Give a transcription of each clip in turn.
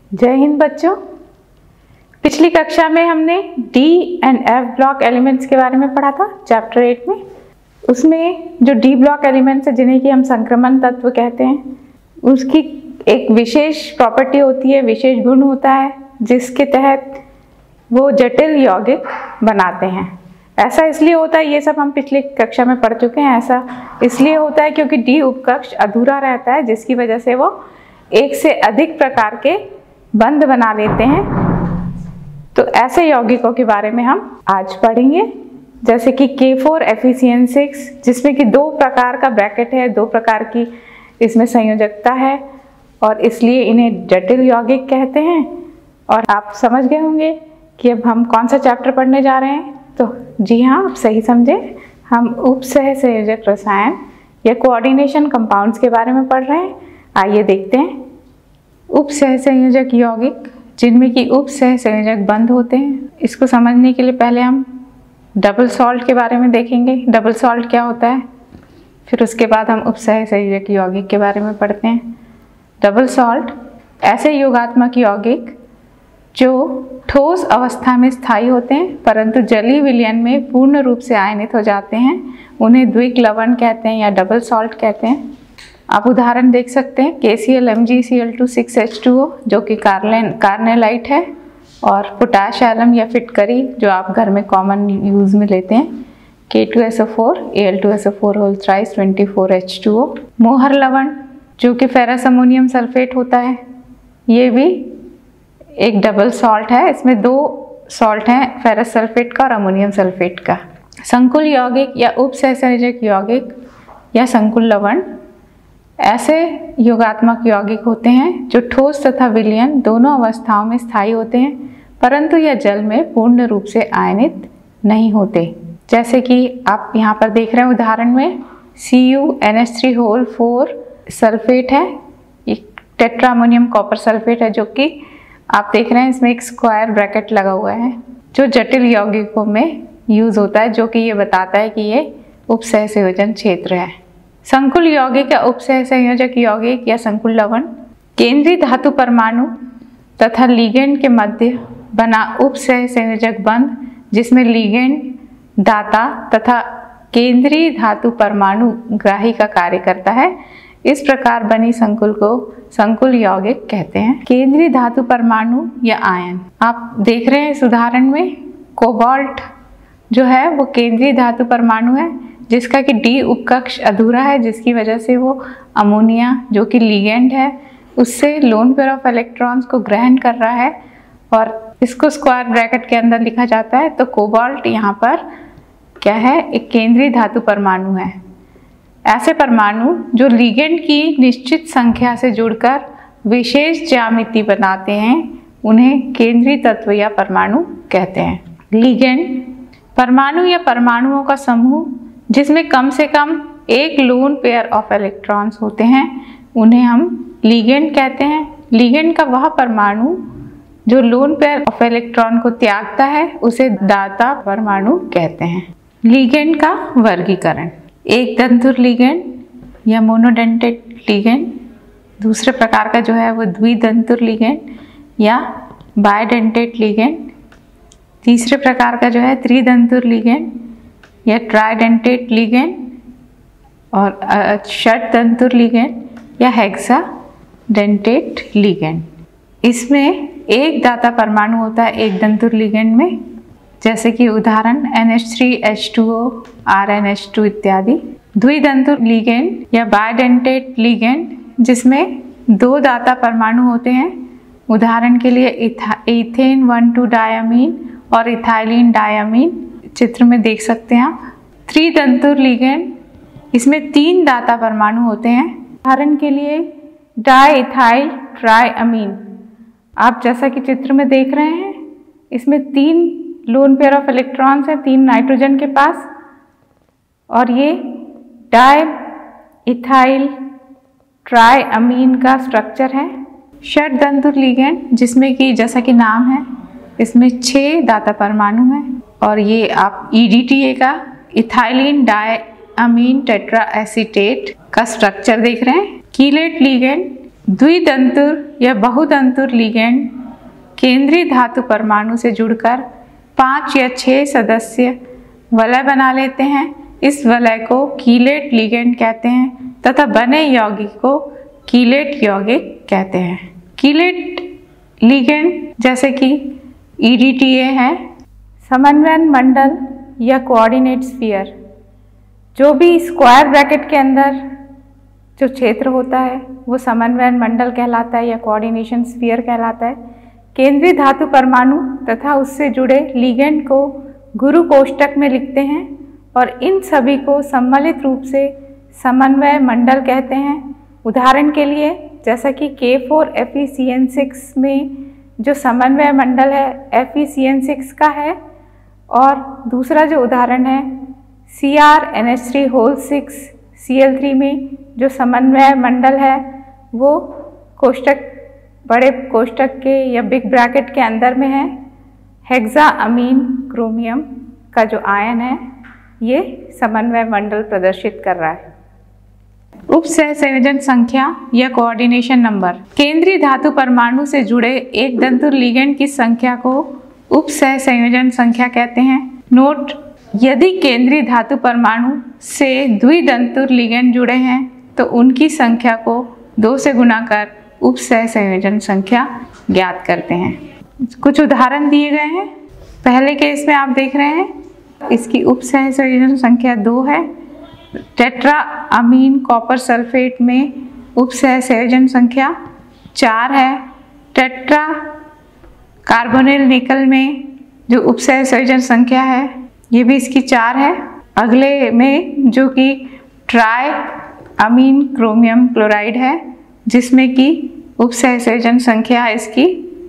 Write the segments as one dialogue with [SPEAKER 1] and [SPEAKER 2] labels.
[SPEAKER 1] जय हिंद बच्चों। पिछली कक्षा में हमने D and F block elements के बारे में पढ़ा था, चैप्टर 8 में। उसमें जो डी ब्लॉक एलिमेंट्स है जिन्हें कि हम संक्रमण तत्व कहते हैं, उसकी एक विशेष प्रॉपर्टी होती है, विशेष गुण होता है जिसके तहत वो जटिल यौगिक बनाते हैं। ऐसा इसलिए होता है, ये सब हम पिछली कक्षा में पढ़ चुके हैं। ऐसा इसलिए होता है क्योंकि डी उपकक्ष अधूरा रहता है, जिसकी वजह से वो एक से अधिक प्रकार के बंध बना लेते हैं। तो ऐसे यौगिकों के बारे में हम आज पढ़ेंगे, जैसे कि K4 Fe6, जिसमें कि दो प्रकार का ब्रैकेट है, दो प्रकार की इसमें संयोजकता है और इसलिए इन्हें जटिल यौगिक कहते हैं। और आप समझ गए होंगे कि अब हम कौन सा चैप्टर पढ़ने जा रहे हैं। तो जी हाँ, आप सही समझे, हम उपसह संयोजक रसायन या कोऑर्डिनेशन कंपाउंड्स के बारे में पढ़ रहे हैं। आइए देखते हैं। उपसह संयोजक यौगिक जिनमें कि उपसह संयोजक बंध होते हैं, इसको समझने के लिए पहले हम डबल सॉल्ट के बारे में देखेंगे। डबल सॉल्ट क्या होता है, फिर उसके बाद हम उपसह संयोजक यौगिक के बारे में पढ़ते हैं। डबल सॉल्ट ऐसे योगात्मक यौगिक जो ठोस अवस्था में स्थायी होते हैं परंतु जलीय विलयन में पूर्ण रूप से आयनित हो जाते हैं, उन्हें द्विक लवण कहते हैं या डबल सॉल्ट कहते हैं। आप उदाहरण देख सकते हैं KCl MgCl2 6H2O जो कि कार्नेलाइट है, और पोटाश एलम या फिटकरी जो आप घर में कॉमन यूज में लेते हैं, K2SO4 Al2SO4 whole thrice 24H2O। मोहर लवण जो कि फेरस अमोनियम सल्फेट होता है, ये भी एक डबल सॉल्ट है। इसमें दो सॉल्ट हैं, फेरस सल्फेट का और अमोनियम सल्फेट का। संकुल यौगिक या उपसहसंयोजक यौगिक या संकुल लवण ऐसे योगात्मक यौगिक होते हैं जो ठोस तथा विलयन दोनों अवस्थाओं में स्थायी होते हैं परंतु यह जल में पूर्ण रूप से आयनित नहीं होते। जैसे कि आप यहाँ पर देख रहे हैं उदाहरण में CuNH3 होल 4 सल्फेट है, एक टेट्रा अमोनियम कॉपर सल्फेट है जो कि आप देख रहे हैं इसमें एक स्क्वायर ब्रैकेट लगा हुआ है जो जटिल यौगिकों में यूज होता है, जो कि ये बताता है कि ये उपसह संयोजन क्षेत्र है। संकुल यौगिक या उपसह संयोजक यौगिक या संकुल लवण केंद्रीय धातु परमाणु तथा लिगेंड के मध्य बना उपसह संयोजक बंध जिसमें लिगेंड दाता तथा केंद्रीय धातु परमाणु ग्राही का कार्य करता है, इस प्रकार बनी संकुल को संकुल यौगिक कहते हैं। केंद्रीय धातु परमाणु या आयन आप देख रहे हैं इस उदाहरण में, कोबाल्ट जो है वो केंद्रीय धातु परमाणु है जिसका कि डी उपकक्ष अधूरा है, जिसकी वजह से वो अमोनिया जो कि लिगेंड है उससे लोन पेयर ऑफ इलेक्ट्रॉन्स को ग्रहण कर रहा है और इसको स्क्वायर ब्रैकेट के अंदर लिखा जाता है। तो कोबाल्ट यहाँ पर क्या है, एक केंद्रीय धातु परमाणु है। ऐसे परमाणु जो लिगेंड की निश्चित संख्या से जुड़कर विशेष ज्यामिति बनाते हैं उन्हें केंद्रीय तत्व या परमाणु कहते हैं। लिगेंड परमाणु या परमाणुओं का समूह जिसमें कम से कम एक लोन पेयर ऑफ इलेक्ट्रॉन्स होते हैं उन्हें हम लिगेंड कहते हैं। लिगेंड का वह परमाणु जो लोन पेयर ऑफ इलेक्ट्रॉन को त्यागता है उसे दाता परमाणु कहते हैं। लिगेंड का वर्गीकरण, एक दंतुर लिगेंड या मोनोडेंटेट लिगेंड, दूसरे प्रकार का जो है वो द्विदंतुर लिगेंड या बायडेंटेट लिगेंड, तीसरे प्रकार का जो है त्रिदंतुर लिगेंड या ट्राइडेंटेट लिगेंड, और षटदंतुर लिगेंड या हेक्साडेंटेट लिगेंड। इसमें एक दाता परमाणु होता है एक दंतुर लिगेंड में, जैसे कि उदाहरण NH3H2O RnH2 इत्यादि। द्विदंतुर लिगेंड या बायडेंटेट लिगेंड जिसमें दो दाता परमाणु होते हैं, उदाहरण के लिए इथेन 1,2 डायमीन और इथाइलिन डायमीन, चित्र में देख सकते हैं आप। त्रिदंतुर लिगेंड, इसमें तीन दाता परमाणु होते हैं, उदाहरण के लिए डाइइथाइल ट्राइअमीन। आप जैसा कि चित्र में देख रहे हैं इसमें तीन लोन पेयर ऑफ इलेक्ट्रॉन्स हैं, तीन नाइट्रोजन के पास, और ये डाइइथाइल ट्राइअमीन का स्ट्रक्चर है। षटदंतुर लिगेंड जिसमें कि जैसा कि नाम है इसमें 6 दाता परमाणु हैं, और ये आप EDTA का इथाइलिन डायअमीन टेट्रा एसीटेट का स्ट्रक्चर देख रहे हैं। कीलेट लिगेंड द्वितंतुर या बहुतंतुर लिगेंड केंद्रीय धातु परमाणु से जुड़कर 5 या 6 सदस्य वलय बना लेते हैं। इस वलय को कीलेट लिगेंड कहते हैं तथा बने यौगिक को कीलेट यौगिक कहते हैं। कीलेट लिगेंड जैसे कि EDTA है, समन्वयन मंडल या कोऑर्डिनेट स्फीयर, जो भी स्क्वायर ब्रैकेट के अंदर जो क्षेत्र होता है वो समन्वयन मंडल कहलाता है या कोऑर्डिनेशन स्फीयर कहलाता है। केंद्रीय धातु परमाणु तथा उससे जुड़े लिगेंड को गुरु कोष्टक में लिखते हैं और इन सभी को सम्मिलित रूप से समन्वय मंडल कहते हैं। उदाहरण के लिए जैसा कि K4FeCN6 में जो समन्वय मंडल है FeCN6 का है, और दूसरा जो उदाहरण है CrNH3(6)Cl3 में जो समन्वय मंडल है वो कोष्टक, बड़े कोष्टक के या बिग ब्रैकेट के अंदर में है। हेक्साअमीन क्रोमियम का जो आयन है ये समन्वय मंडल प्रदर्शित कर रहा है। उप सहसंयोजन संख्या या कोऑर्डिनेशन नंबर। केंद्रीय धातु परमाणु से जुड़े एक दंतुर लिगेंड की संख्या को उप सहसंयोजन संख्या कहते हैं। नोट, यदि केंद्रीय धातु परमाणु से द्विदंतुर लिगेंड जुड़े हैं तो उनकी संख्या को 2 से गुणा कर उप सहसंयोजन संख्या ज्ञात करते हैं। कुछ उदाहरण दिए गए हैं। पहले केस में आप देख रहे हैं इसकी उप सहसंयोजन संख्या 2 है। टेट्रा अमीन कॉपर सल्फेट में उप सहसंयोजन संख्या 4 है। टेट्रा कार्बोनिल निकल में जो उप सहसंयोजन संख्या है ये भी इसकी 4 है। अगले में जो कि ट्राई अमीन क्रोमियम क्लोराइड है जिसमें कि उप सहसंयोजन संख्या इसकी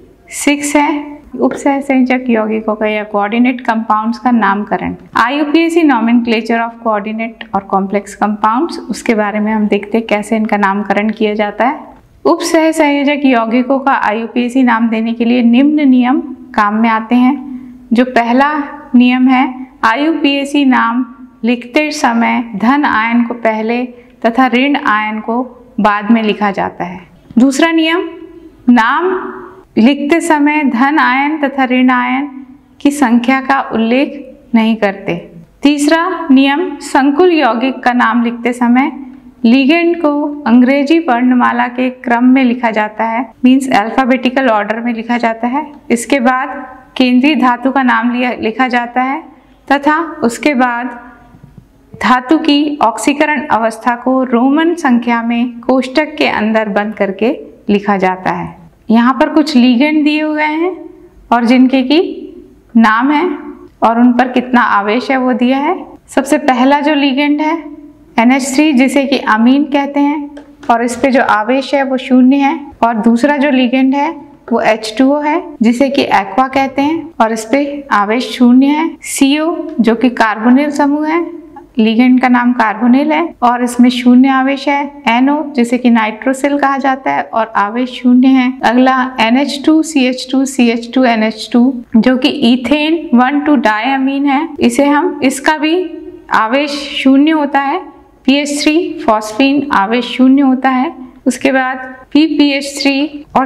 [SPEAKER 1] 6 है। उप सहसंयोजक यौगिकों का या कोऑर्डिनेट कंपाउंड्स का नामकरण। IUPAC नॉमेनक्लेचर ऑफ कोऑर्डिनेट और कॉम्प्लेक्स कंपाउंड्स, उसके बारे में हम देखते हैं कैसे इनका नामकरण किया जाता है। उप सहसंयोजक यौगिकों का IUPAC नाम देने के लिए निम्न नियम काम में आते हैं। जो पहला नियम है, IUPAC नाम लिखते समय धन आयन को पहले तथा ऋण आयन को बाद में लिखा जाता है। दूसरा नियम, नाम लिखते समय धन आयन तथा ऋण आयन की संख्या का उल्लेख नहीं करते। तीसरा नियम, संकुल यौगिक का नाम लिखते समय लिगेंड को अंग्रेजी वर्णमाला के क्रम में लिखा जाता है, मीन्स अल्फाबेटिकल ऑर्डर में लिखा जाता है। इसके बाद केंद्रीय धातु का नाम लिखा जाता है तथा उसके बाद धातु की ऑक्सीकरण अवस्था को रोमन संख्या में कोष्टक के अंदर बंद करके लिखा जाता है। यहाँ पर कुछ लिगेंड दिए हुए हैं और जिनके की नाम है और उन पर कितना आवेश है वो दिया है। सबसे पहला जो लिगेंड है NH3 जिसे कि अमीन कहते हैं और इस पे जो आवेश है वो 0 है। और दूसरा जो लिगेंड है वो H2O है जिसे कि एक्वा कहते हैं और इस पे आवेश 0 है। CO जो कि कार्बोनिल समूह है, लिगेंड का नाम कार्बोनिल है और इसमें 0 आवेश है। NO जिसे कि नाइट्रोसिल कहा जाता है और आवेश 0 है। अगला NH2CH2CH2NH2 जो कि इथेन 1,2 डायमीन है, इसका भी आवेश 0 होता है। PH3 फॉस्फीन आवेश 0 होता है। उसके बाद PPH3 और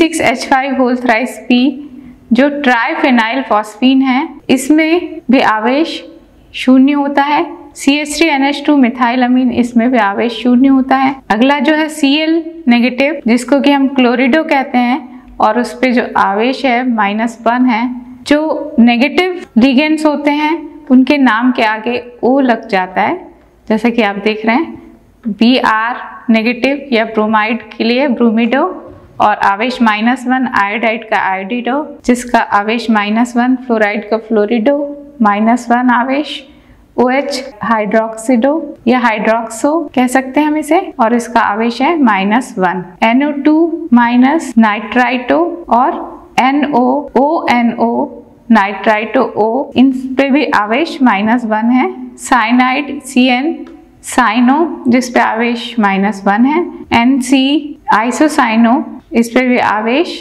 [SPEAKER 1] C6H5 जो ट्राइफेनाइल फॉस्फीन है, इसमें भी आवेश 0 होता है। CH3NH2 मिथाइल अमीन, इसमें भी आवेश 0 होता है। अगला जो है Cl नेगेटिव जिसको कि हम क्लोरिडो कहते हैं और उस पे जो आवेश है -1 है। जो नेगेटिव लिगेंड्स होते हैं उनके नाम के आगे O लग जाता है, जैसे कि आप देख रहे हैं Br नेगेटिव या ब्रोमाइड के लिए ब्रोमिडो और आवेश -1, आयोडाइड का आयोडिडो जिसका आवेश -1, फ्लोराइड का फ्लोरिडो -1 आवेश, OH हाइड्रोक्सिडो या हाइड्रोक्सो कह सकते हैं हम इसे और इसका आवेश है -1। NO2- नाइट्राइटो और NOONO नाइट्राइटो O, इन पे भी आवेश -1 है। साइनाइड CN साइनो जिस पे आवेश -1 है। NC आइसोसाइनो, इस पे भी आवेश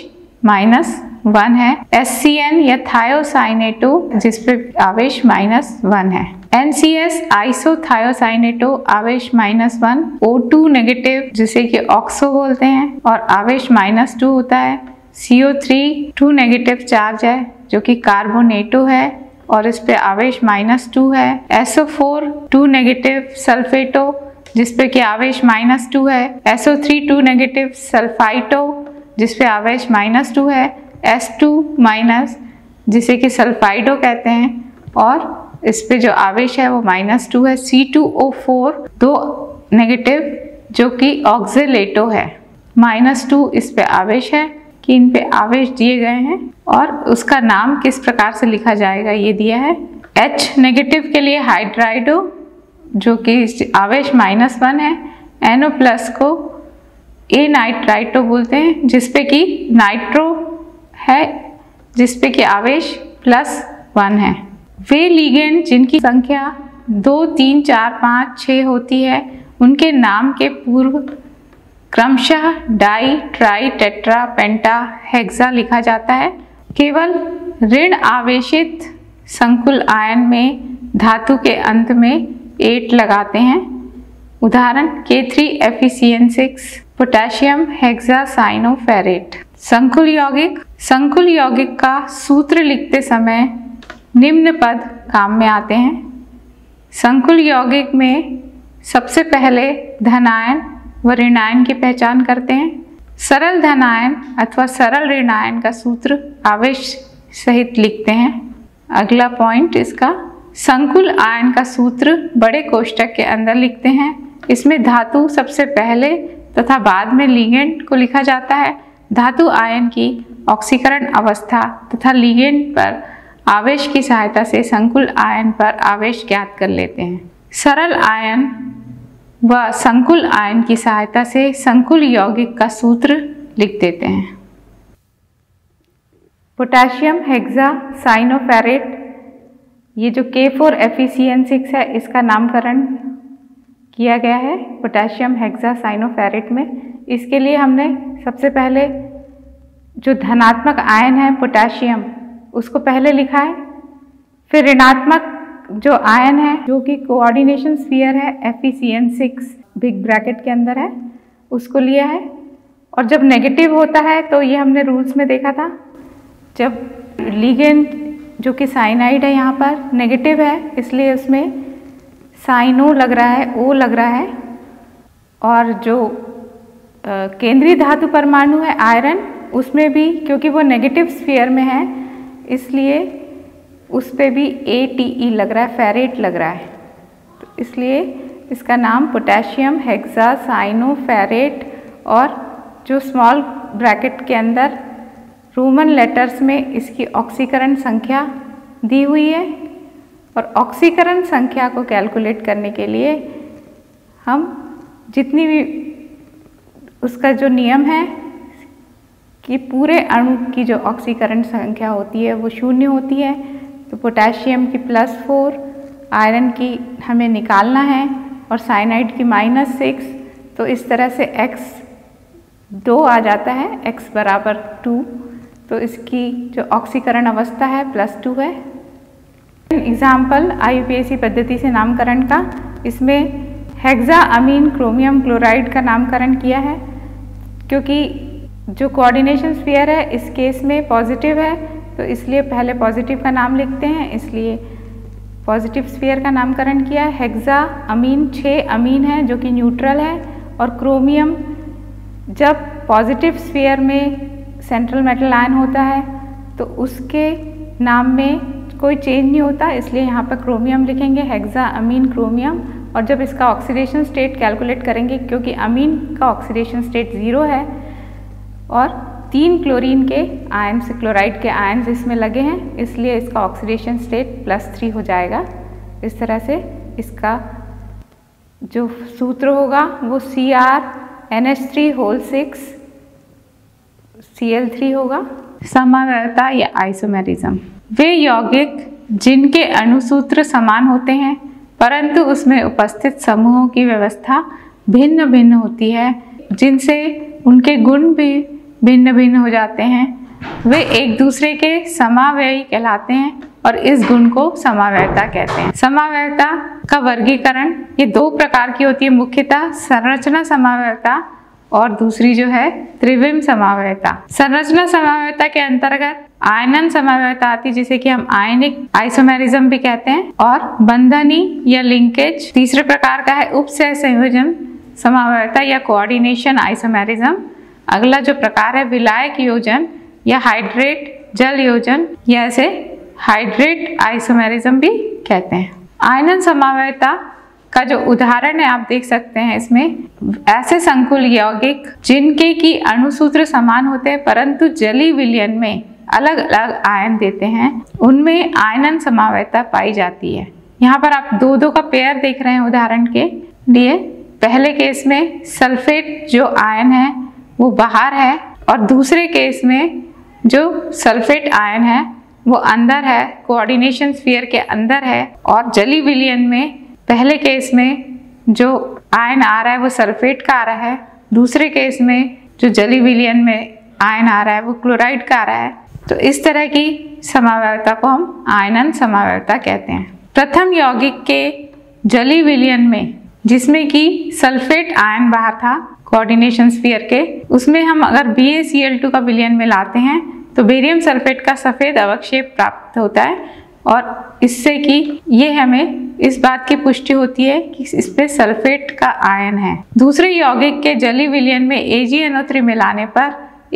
[SPEAKER 1] -1 है। SCN या थायोसाइनेटो जिस पे आवेश -1 है। NCS आइसोथायोसाइनेटो आवेश -1, O2 नेगेटिव जिसे कि ऑक्सो बोलते हैं और आवेश -2 होता है। CO3 2 नेगेटिव चार्ज है जो कि कार्बोनेटो है और इस पे आवेश -2 है। SO4 2 नेगेटिव सल्फेटो जिस पे कि आवेश -2 है। SO3 2 नेगेटिव सल्फाइटो जिस पे आवेश -2 है। S2- जिसे कि सल्फाइडो कहते हैं और इस पे जो आवेश है वो -2 है। C2O4 2 नेगेटिव जो कि ऑक्जेलेटो है, -2 इस पे आवेश है कि इन पे आवेश दिए गए हैं और उसका नाम किस प्रकार से लिखा जाएगा ये दिया है। H नेगेटिव के लिए हाइड्राइडो जो कि आवेश -1 है। NO+ को ए नाइट्राइटो बोलते हैं जिस पे कि नाइट्रो है जिस पे कि आवेश +1 है। वे लिगेंड जिनकी संख्या 2, 3, 4, 5, 6 होती है उनके नाम के पूर्व क्रमशः di, tri, tetra, penta, hexa लिखा जाता है। केवल ऋण आवेशित संकुल आयन में धातु के अंत में 8 लगाते हैं। उदाहरण K3FeCN6 पोटेशियम हेक्सासाइनोफेरेट। संकुल यौगिक का सूत्र लिखते समय निम्न पद काम में आते हैं। संकुल यौगिक में सबसे पहले धनायन व ऋणायन की पहचान करते हैं। सरल धनायन अथवा सरल ऋणायन का सूत्र आवेश सहित लिखते हैं। अगला पॉइंट इसका संकुल आयन का सूत्र बड़े कोष्टक के अंदर लिखते हैं। इसमें धातु सबसे पहले तथा बाद में लिगेंड को लिखा जाता है। धातु आयन की ऑक्सीकरण अवस्था तथा लिगेंड पर आवेश की सहायता से संकुल आयन पर आवेश ज्ञात कर लेते हैं। सरल आयन व संकुल आयन की सहायता से संकुल यौगिक का सूत्र लिख देते हैं। पोटेशियम हेक्सासाइनोफेरेट, ये जो K4FeCN6 है इसका नामकरण किया गया है पोटेशियम हेक्सासाइनोफेरेट में। इसके लिए हमने सबसे पहले जो धनात्मक आयन है पोटेशियम उसको पहले लिखा है, फिर ऋणात्मक जो आयन है जो कि कोऑर्डिनेशन स्फीयर है FeCN6 बिग ब्रैकेट के अंदर है उसको लिया है। और जब नेगेटिव होता है तो ये हमने रूल्स में देखा था, जब लिगेंड जो कि साइनाइड है यहाँ पर नेगेटिव है इसलिए उसमें साइनो लग रहा है, O लग रहा है। और जो केंद्रीय धातु परमाणु है आयरन उसमें भी क्योंकि वो नेगेटिव स्फीयर में है इसलिए उस पे भी ATE लग रहा है, फेरेट लग रहा है। तो इसलिए इसका नाम पोटेशियम हेक्सासाइनोफेरेट। और जो स्मॉल ब्रैकेट के अंदर रोमन लेटर्स में इसकी ऑक्सीकरण संख्या दी हुई है। और ऑक्सीकरण संख्या को कैलकुलेट करने के लिए हम जितनी भी उसका जो नियम है कि पूरे अणु की जो ऑक्सीकरण संख्या होती है वो 0 होती है। तो पोटेशियम की +4, आयरन की हमें निकालना है और साइनाइड की -6। तो इस तरह से x 2 आ जाता है, x = 2। तो इसकी जो ऑक्सीकरण अवस्था है +2 है। एग्जाम्पल IUPAC पद्धति से नामकरण का, इसमें हेक्साअमीन क्रोमियम क्लोराइड का नामकरण किया है क्योंकि जो कोऑर्डिनेशन स्फीयर है इस केस में पॉजिटिव है तो इसलिए पहले पॉजिटिव का नाम लिखते हैं, इसलिए पॉजिटिव स्फीयर का नामकरण किया। हेक्साअमीन 6 अमीन है जो कि न्यूट्रल है और क्रोमियम जब पॉजिटिव स्फीयर में सेंट्रल मेटल आयन होता है तो उसके नाम में कोई चेंज नहीं होता, इसलिए यहाँ पर क्रोमियम लिखेंगे, हेक्साअमीन क्रोमियम। और जब इसका ऑक्सीडेशन स्टेट कैलकुलेट करेंगे क्योंकि अमीन का ऑक्सीडेशन स्टेट 0 है और 3 क्लोरीन के आयन्स, क्लोराइड के आयन्स इसमें लगे हैं इसलिए इसका ऑक्सीडेशन स्टेट +3 हो जाएगा। इस तरह से इसका जो सूत्र होगा वो CrNH3 Cl3 होगा। समवर्तता या आइसोमेरिज्म, वे यौगिक जिनके अणुसूत्र समान होते हैं परंतु उसमें उपस्थित समूहों की व्यवस्था भिन्न भिन्न होती है जिनसे उनके गुण भी भिन्न भिन्न हो जाते हैं, वे एक दूसरे के समावयवी कहलाते हैं और इस गुण को समावयवता कहते हैं। समावयवता का वर्गीकरण ये दो प्रकार की होती है, मुख्यतः संरचना समावयवता और दूसरी जो है त्रिविम समावयवता। संरचना समावयवता के अंतर्गत आयनन समावयवता आती है, जिसे कि हम आयनिक आइसोमेरिज्म भी कहते हैं, और बंधनी या लिंकेज तीसरे प्रकार का है उपसह संयोजन समावयवता या कोऑर्डिनेशन आइसोमेरिज्म। अगला जो प्रकार है विलायक योजन या हाइड्रेट जल योजन या इसे हाइड्रेट आइसोमेरिज्म भी कहते हैं। आयनन समावयवता का जो उदाहरण है आप देख सकते हैं इसमें, ऐसे संकुल यौगिक जिनके की अणुसूत्र समान होते हैं परंतु जलीय विलयन में अलग अलग आयन देते हैं, उनमें आयनन समावयवता पाई जाती है। यहाँ पर आप दो दो का पेयर देख रहे हैं उदाहरण के लिए। पहले केस में सल्फेट जो आयन है वो बाहर है और दूसरे केस में जो सल्फेट आयन है वो अंदर है, कोऑर्डिनेशन स्फीयर के अंदर है। और जलीय विलयन में पहले केस में जो आयन आ रहा है वो सल्फेट का आ रहा है, दूसरे केस में जो जलीय विलयन में आयन आ रहा है वो क्लोराइड का आ रहा है। तो इस तरह की समावयवता को हम आयनन समावयवता कहते हैं। प्रथम यौगिक के जलीय विलयन में जिसमें कि सल्फेट आयन बाहर था कोऑर्डिनेशन स्फीयर के, उसमें हम अगर BaCl2 का विलयन में लाते हैं तो बेरियम सल्फेट का सफ़ेद अवक्षेप प्राप्त होता है और इससे कि ये हमें इस बात की पुष्टि होती है कि इसमें सल्फेट का आयन है। दूसरे यौगिक के जलीय विलयन में AgNO3 मिलाने पर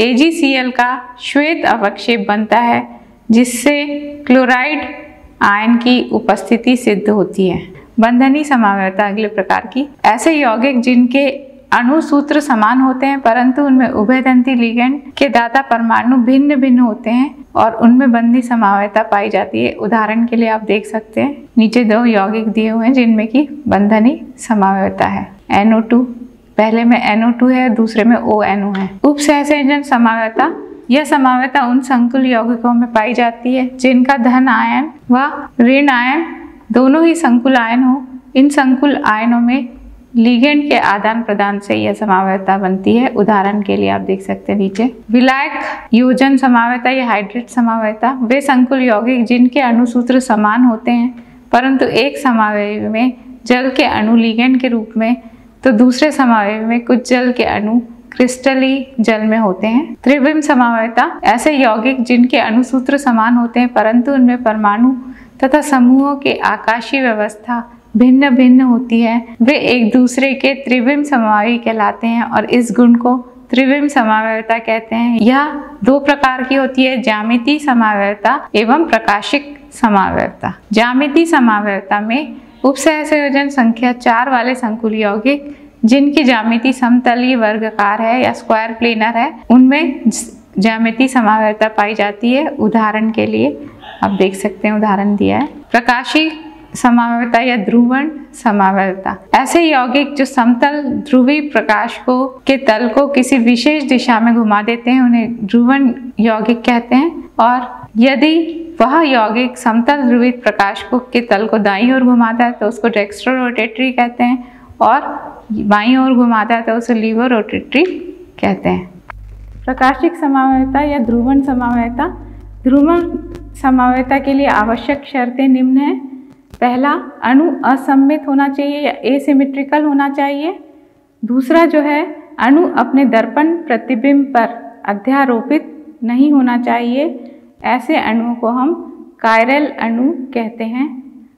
[SPEAKER 1] AgCl का श्वेत अवक्षेप बनता है जिससे क्लोराइड आयन की उपस्थिति सिद्ध होती है। बंधनी समावयवता अगले प्रकार की, ऐसे यौगिक जिनके अणुसूत्र समान होते हैं परंतु उनमें उभयदंती लिगेंड के दाता परमाणु भिन्न भिन्न होते हैं और उनमें बंधनी समावयवता पाई जाती है। उदाहरण के लिए आप देख सकते हैं नीचे दो यौगिक दिए हुए हैं जिनमें की बंधनी समावयवता है। NO2, पहले में NO2 है, दूसरे में ONO है। उपसहसंयोजन समावयवता, यह समावयवता उन संकुल यौगिकों में पाई जाती है जिनका धन आयन व ऋण आयन दोनों ही संकुल आयन हो। इन संकुल आयनों में लिगेंड के आदान प्रदान से यह समावयवता बनती है। उदाहरण के लिए आप देख सकते हैं नीचे विलायक योजन समावयवता या हाइड्रेट समावयवता, वे संकुल यौगिक जिनके अणुसूत्र समान होते हैं परंतु एक समावयवी में जल के अणु लिगेंड के रूप में तो दूसरे समावयवी में कुछ जल के अणु क्रिस्टली जल में होते हैं। त्रिविम समावयवता, ऐसे यौगिक जिनके अणुसूत्र समान होते हैं परंतु उनमें परमाणु तथा समूहों के आकाशीय व्यवस्था भिन्न भिन्न होती है, वे एक दूसरे के त्रिविम समावयवी कहलाते हैं और इस गुण को त्रिविम समावयवता कहते हैं। यह दो प्रकार की होती है, ज्यामितीय समावयवता एवं प्रकाशिक समावयवता। ज्यामितीय समावयवता में उपसहसंयोजन संख्या 4 वाले संकुल यौगिक जिनकी ज्यामिति समतलीय वर्गाकार है या स्क्वायर प्लेनर है, उनमें ज्यामितीय समावयवता पाई जाती है। उदाहरण के लिए आप देख सकते हैं उदाहरण दिया है प्रकाशीय समावयवता या ध्रुवण समावयवता, ऐसे यौगिक जो समतल ध्रुवीय प्रकाश को के तल को किसी विशेष दिशा में घुमा देते हैं उन्हें ध्रुवण यौगिक कहते हैं। और यदि वह यौगिक समतल ध्रुवित प्रकाश को के तल को दाईं ओर घुमाता है तो उसको डेक्स्ट्रो रोटेटरी कहते हैं और बाईं ओर घुमाता है तो उसे लीवो रोटेटरी कहते हैं। प्रकाशिक समावयवता या ध्रुवण समावयवता, ध्रुवण समावयवता के लिए आवश्यक शर्तें निम्न हैं। पहला, अणु असममित होना चाहिए या एसिमेट्रिकल होना चाहिए। दूसरा जो है अणु अपने दर्पण प्रतिबिंब पर अध्यारोपित नहीं होना चाहिए, ऐसे अणुओं को हम कायरल अणु कहते हैं।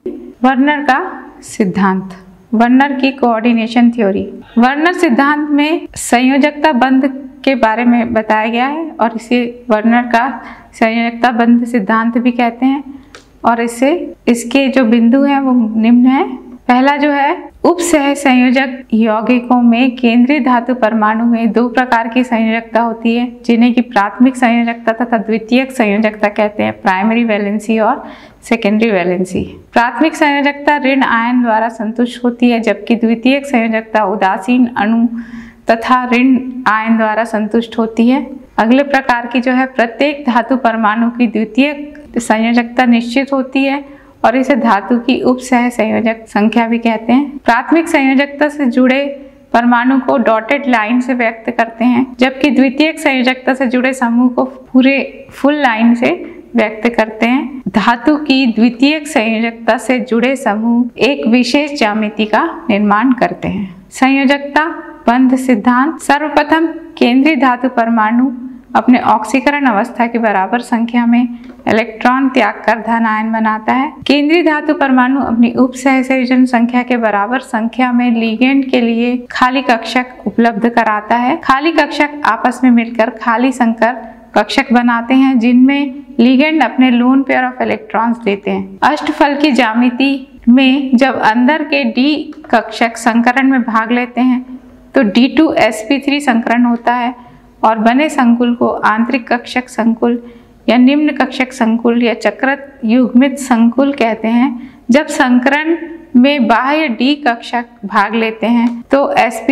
[SPEAKER 1] वर्नर का सिद्धांत, वर्नर की कोऑर्डिनेशन थ्योरी। वर्नर सिद्धांत में संयोजकता बंध के बारे में बताया गया है और इसे वर्नर का संयोजकता बंध सिद्धांत भी कहते हैं और इसके जो बिंदु हैं वो निम्न है। पहला जो है उपसह संयोजक यौगिकों में केंद्रीय धातु परमाणु में दो प्रकार की संयोजकता होती है जिन्हें की प्राथमिक संयोजकता तथा द्वितीयक संयोजकता कहते हैं, प्राइमरी वैलेंसी और सेकेंडरी वैलेंसी। प्राथमिक संयोजकता ऋण आयन द्वारा संतुष्ट होती है जबकि द्वितीयक संयोजकता उदासीन अणु तथा ऋण आयन द्वारा संतुष्ट होती है। अगले प्रकार की जो है प्रत्येक धातु परमाणु की द्वितीयक संयोजकता निश्चित होती है और इसे धातु की उपसह संयोजक संख्या भी कहते हैं। प्राथमिक संयोजकता से जुड़े परमाणु को डॉटेड लाइन से व्यक्त करते हैं, जबकि द्वितीयक संयोजकता से जुड़े समूह को पूरे फुल लाइन से व्यक्त करते हैं। धातु की द्वितीयक संयोजकता से जुड़े समूह एक विशेष ज्यामिति का निर्माण करते हैं। संयोजकता बंध सिद्धांत। सर्वप्रथम केंद्रीय धातु परमाणु अपने ऑक्सीकरण अवस्था के बराबर संख्या में इलेक्ट्रॉन त्याग कर धन आयन बनाता है। केंद्रीय धातु परमाणु अपनी उप सहसंयोजन संख्या के बराबर संख्या में लिगेंड के लिए खाली कक्षक उपलब्ध कराता है। खाली कक्षक आपस में मिलकर खाली संकर कक्षक बनाते हैं, जिनमें लिगेंड अपने लोन पेयर ऑफ इलेक्ट्रॉन्स देते हैं। अष्टफल की ज्यामिति में जब अंदर के डी कक्षक संकरण में भाग लेते हैं तो D2sp3 संकरण होता है और बने संकुल को आंतरिक कक्षक संकुल या निम्न कक्षक संकुल या चक्रत युग्मित संकुल कहते हैं। जब संकरण में बाह्य डी कक्षक भाग लेते हैं तो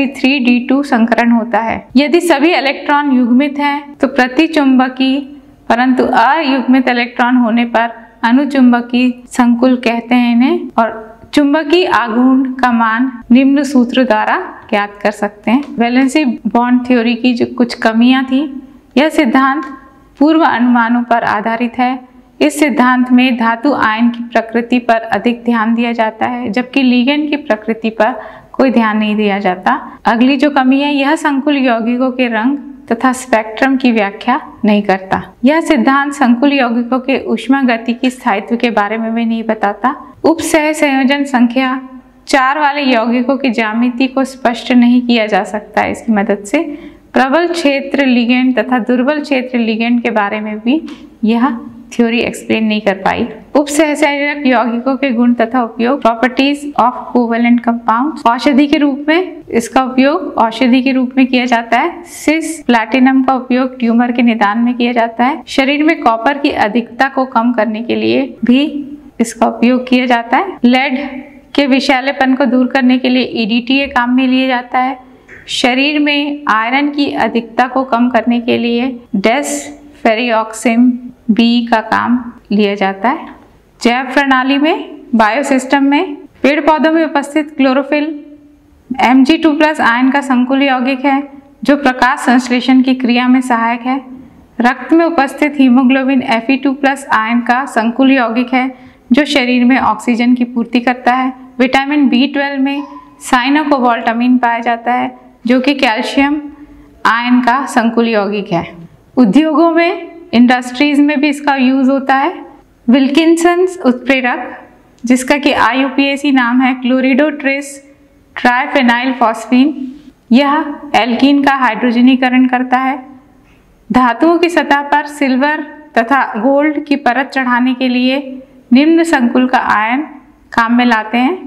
[SPEAKER 1] sp3d2 संकरण होता है। यदि सभी इलेक्ट्रॉन युग्मित हैं तो प्रतिचुंबकी परंतु अयुग्मित इलेक्ट्रॉन होने पर अनुचुंबकी संकुल कहते हैं इन्हें, और चुंबकीय आघूर्ण का मान निम्न सूत्र द्वारा ज्ञात कर सकते हैं। वैलेंसी बॉन्ड थ्योरी की जो कुछ कमियां थी, यह सिद्धांत पूर्व अनुमानों पर आधारित है। इस सिद्धांत में धातु आयन की प्रकृति पर अधिक ध्यान दिया जाता है, जबकि लिगेंड की प्रकृति पर कोई ध्यान नहीं दिया जाता। अगली जो कमी है, यह संकुल यौगिकों के रंग तथा स्पेक्ट्रम की व्याख्या नहीं करता। यह सिद्धांत संकुल यौगिकों के ऊष्मागतिकी स्थायित्व के बारे में भी नहीं बताता। उप सहसंयोजन संख्या 4 वाले यौगिकों की ज्यामिति को स्पष्ट नहीं किया जा सकता है इसकी मदद से। प्रबल क्षेत्र लिगेंड तथा दुर्बल क्षेत्र लिगेंड के बारे में भी यह थ्योरी एक्सप्लेन नहीं कर पाई। उप सहसंयोजक यौगिकों के गुण तथा उपयोग, प्रॉपर्टीज ऑफ कोवेलेंट कंपाउंड्स। औषधि के रूप में इसका उपयोग औषधि के रूप में किया जाता है। सिस प्लैटिनम का उपयोग ट्यूमर के निदान में किया जाता है। शरीर में कॉपर की अधिकता को कम करने के लिए भी इसका उपयोग किया जाता है। लेड के विषैलेपन को दूर करने के लिए EDTA काम में लिया जाता है। शरीर में आयरन की अधिकता को कम करने के लिए डेसफेरिऑक्सिम B का काम लिया जाता है। जैव प्रणाली में, बायोसिस्टम में पेड़ पौधों में उपस्थित क्लोरोफिल Mg2+ आयन का संकुल यौगिक है जो प्रकाश संश्लेषण की क्रिया में सहायक है। रक्त में उपस्थित हीमोग्लोबिन Fe2+ आयन का संकुल यौगिक है जो शरीर में ऑक्सीजन की पूर्ति करता है। विटामिन B12 में साइनोकोबाल्टामिन पाया जाता है जो कि कैल्शियम आयन का संकुल यौगिक है। उद्योगों में, इंडस्ट्रीज में भी इसका यूज होता है। विल्किंसन्स उत्प्रेरक, जिसका कि IUPAC नाम है क्लोरिडोट्रिस ट्राइफेनाइल फॉस्फीन, यह एल्कीन का हाइड्रोजनीकरण करता है। धातुओं की सतह पर सिल्वर तथा गोल्ड की परत चढ़ाने के लिए निम्न संकुल का आयन काम में लाते हैं।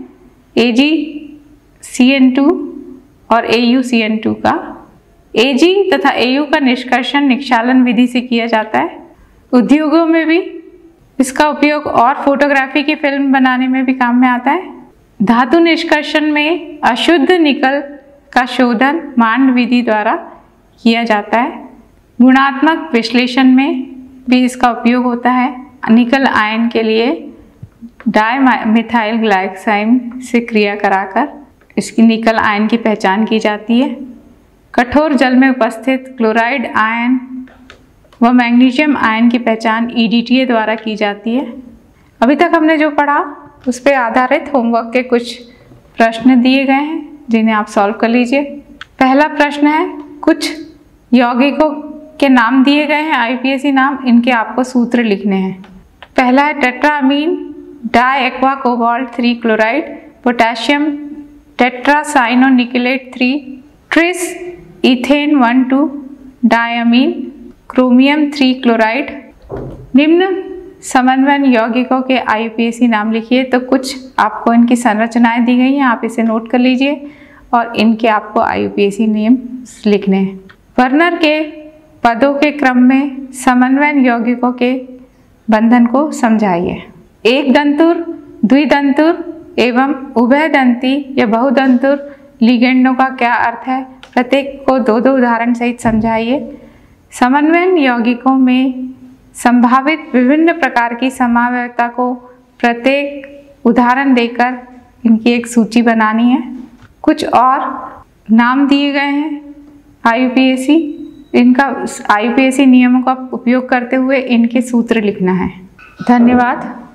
[SPEAKER 1] AgCN2 और AuCN2 का। Ag तथा Au का निष्कर्षण निक्षालन विधि से किया जाता है। उद्योगों में भी इसका उपयोग और फोटोग्राफी की फिल्म बनाने में भी काम में आता है। धातु निष्कर्षण में अशुद्ध निकल का शोधन मांड विधि द्वारा किया जाता है। गुणात्मक विश्लेषण में भी इसका उपयोग होता है। निकल आयन के लिए डाइमिथाइल ग्लाइकोसाइड से क्रिया कराकर इसकी निकल आयन की पहचान की जाती है। कठोर जल में उपस्थित क्लोराइड आयन व मैग्नीशियम आयन की पहचान EDTA द्वारा की जाती है। अभी तक हमने जो पढ़ा उस पर आधारित होमवर्क के कुछ प्रश्न दिए गए हैं जिन्हें आप सॉल्व कर लीजिए। पहला प्रश्न है, कुछ यौगिकों के नाम दिए गए हैं, IUPAC नाम, इनके आपको सूत्र लिखने हैं। पहला है tetraammine di aqua cobalt 3 chloride, potassium tetracyanonickelate 3, tris ethane 1,2 diamine, chromium 3 chloride. निम्न समन्वयन यौगिकों के IUPAC नाम लिखिए। तो कुछ आपको इनकी संरचनाएं दी गई हैं, आप इसे नोट कर लीजिए और इनके आपको IUPAC नेम लिखने हैं। वर्नर के पदों के क्रम में समन्वयन यौगिकों के बंधन को समझाइए। एक दंतुर, द्विदंतुर एवं उभयदंती या बहुदंतुर लिगेंडों का क्या अर्थ है? प्रत्येक को 2-2 उदाहरण सहित समझाइए। समन्वयन यौगिकों में संभावित विभिन्न प्रकार की समन्वयता को प्रत्येक उदाहरण देकर इनकी एक सूची बनानी है। कुछ और नाम दिए गए हैं IUPAC, इनका IUPAC नियमों का उपयोग करते हुए इनके सूत्र लिखना है। धन्यवाद।